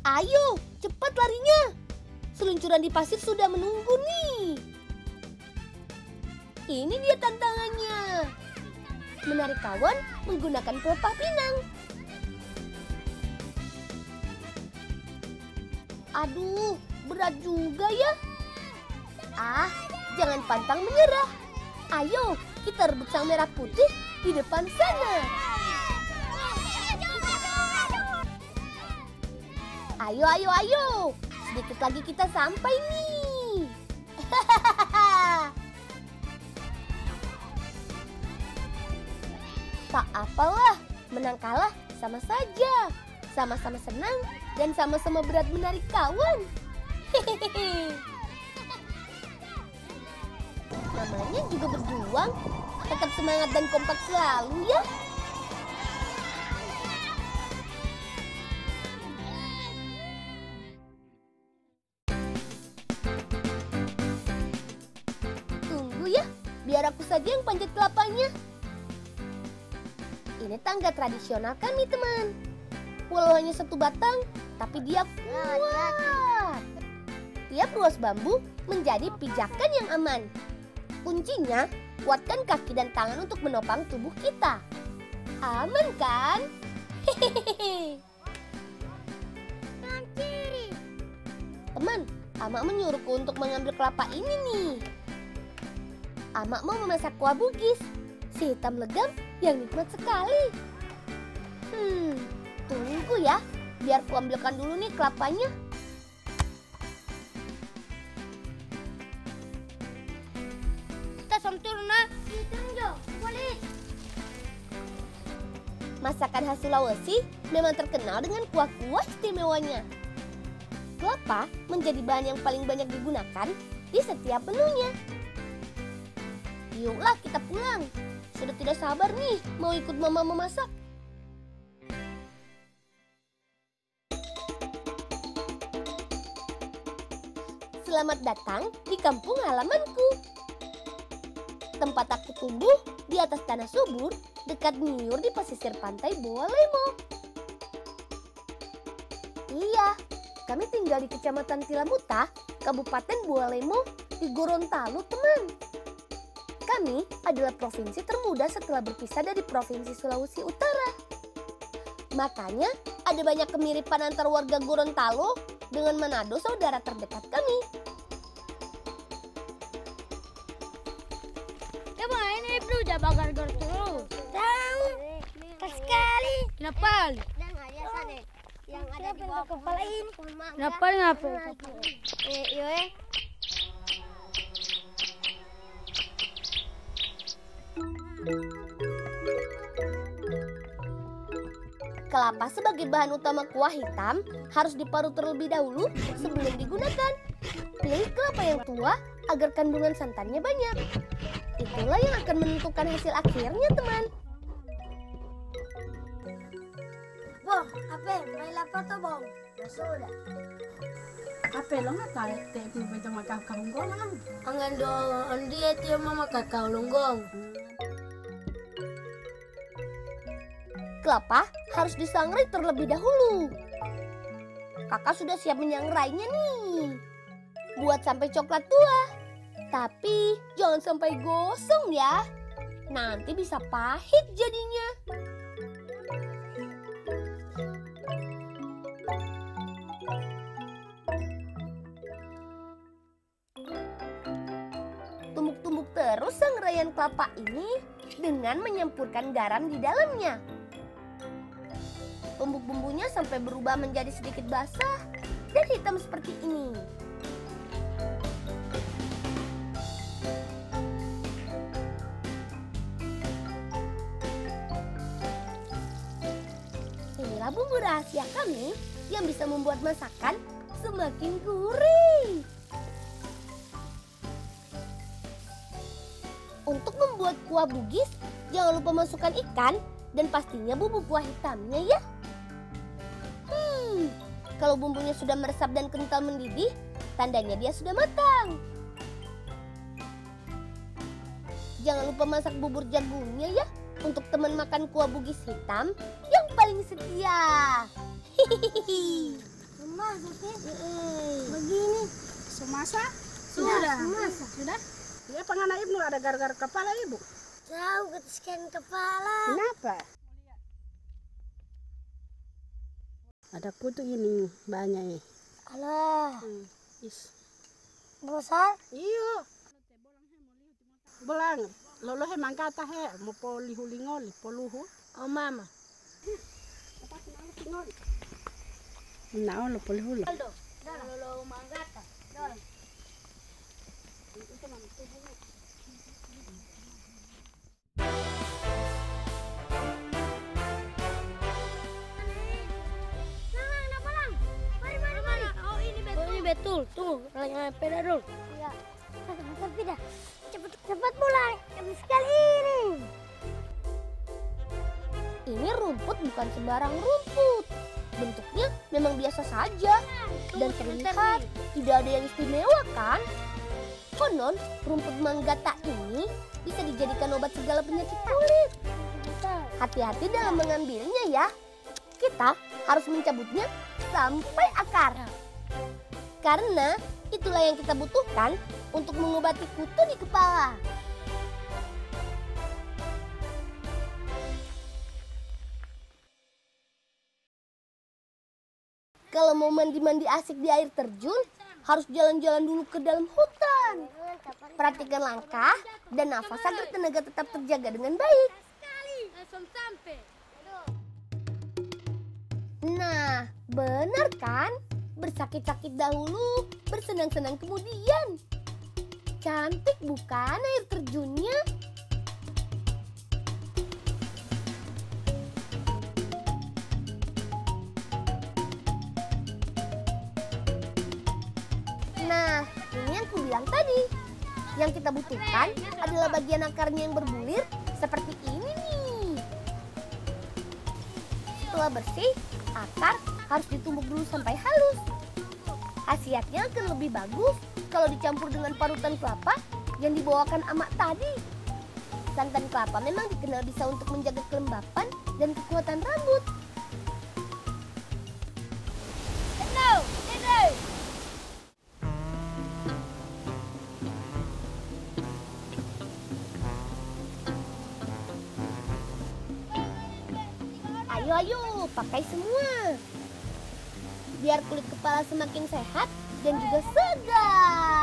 Ayo, cepat larinya. Seluncuran di pasir sudah menunggu nih. Ini dia tantangannya. Menarik kawan menggunakan pelepah pinang. Aduh, berat juga ya. Jangan pantang menyerah. Ayo, kita rebut sang merah putih di depan sana. Ayo. Sedikit lagi kita sampai nih. Tak apalah, menang kalah sama saja. Sama-sama senang dan sama-sama berat menarik kawan. Namanya juga berjuang. Tetap semangat dan kompak selalu ya. Tunggu ya, biar aku saja yang panjat kelapanya. Ini tangga tradisional kami, teman. Walau hanya satu batang, tapi dia kuat. Tiap ruas bambu menjadi pijakan yang aman. Kuncinya, kuatkan kaki dan tangan untuk menopang tubuh kita. Aman kan? Hehehe. Teman, Amak menyuruhku untuk mengambil kelapa ini nih. Amak mau memasak kuah bugis, si hitam legam yang nikmat sekali. Tunggu ya, biar ku ambilkan dulu nih kelapanya. Masakan khas Sulawesi memang terkenal dengan kuah-kuah istimewanya. Kelapa menjadi bahan yang paling banyak digunakan di setiap menunya. Yuklah kita pulang. Sudah tidak sabar nih mau ikut mama memasak. Selamat datang di kampung halamanku. Tempat aku tumbuh di atas tanah subur dekat Niur di pesisir pantai Bowalemo. Iya, kami tinggal di Kecamatan Tilamuta, Kabupaten Bowalemo di Gorontalo, teman. Kami adalah provinsi termuda setelah berpisah dari Provinsi Sulawesi Utara. Makanya ada banyak kemiripan antar warga Gorontalo dengan Manado, saudara terdekat kami. Coba ini Ibnu jabagar terus. Tahu? Pas sekali. Kenapa? Yang ada di bawah kepala ini. Kenapa? Kelapa sebagai bahan utama kuah hitam harus diparut terlebih dahulu sebelum digunakan. Pilih kelapa yang tua agar kandungan santannya banyak. Itulah yang akan menentukan hasil akhirnya, teman. Bong, apa? Main lapar tuh, Bong? Sudah. Apa lo nggak tahu? Tadi kita makan kalunggong kan? Angan dong, dia tiap mama kakak lunggong. Kelapa harus disangrai terlebih dahulu. Kakak sudah siap menyangrainya nih. Buat sampai coklat tua. Tapi jangan sampai gosong ya. Nanti bisa pahit jadinya. Tumbuk-tumbuk terus sangraian kelapa ini dengan menyempurkan garam di dalamnya. Tumbuk bumbunya sampai berubah menjadi sedikit basah dan hitam seperti ini. Inilah bumbu rahasia kami yang bisa membuat masakan semakin gurih. Untuk membuat kuah bugis, jangan lupa masukkan ikan dan pastinya bumbu kuah hitamnya ya. Kalau bumbunya sudah meresap dan kental mendidih, tandanya dia sudah matang. Jangan lupa masak bubur jagungnya ya, untuk teman makan kuah bugis hitam yang paling setia. Hihihi. Masa sih? Begini. Semasa? Sudah. Sudah? Ya pengana ibu ada gara-gara kepala ibu. Tahu ketiskan kepala. Kenapa? Ada kutu ini banyak ya. Alah, Is. besar. Iyo. Bolang, lolo he mangkata he, mo po lihulingol, poluhu. Oh mama. Nao lo polihul. Lolo manggata. Betul, tunggu, naik sepeda dulu. Iya. Tapi dah, cepat pulang. Habis sekali ini. Ini rumput bukan sembarang rumput. Bentuknya memang biasa saja. Dan terlihat tidak ada yang istimewa kan? Konon, rumput manggata ini bisa dijadikan obat segala penyakit kulit. Hati-hati dalam mengambilnya ya. Kita harus mencabutnya sampai akar. Karena itulah yang kita butuhkan untuk mengobati kutu di kepala. Kalau mau mandi-mandi asik di air terjun, harus jalan-jalan dulu ke dalam hutan. Perhatikan langkah dan nafas agar tenaga tetap terjaga dengan baik. Nah, benar kan? Bersakit-sakit dahulu, bersenang-senang kemudian. Cantik bukan air terjunnya? Nah, ini yang ku bilang tadi. Yang kita butuhkan adalah bagian akarnya yang berbulir seperti ini nih. Setelah bersih, akar harus ditumbuk dulu sampai halus. Khasiatnya akan lebih bagus kalau dicampur dengan parutan kelapa yang dibawakan emak tadi. Santan kelapa memang dikenal bisa untuk menjaga kelembapan dan kekuatan rambut. Ayo, pakai semua. Biar kulit kepala semakin sehat dan juga segar.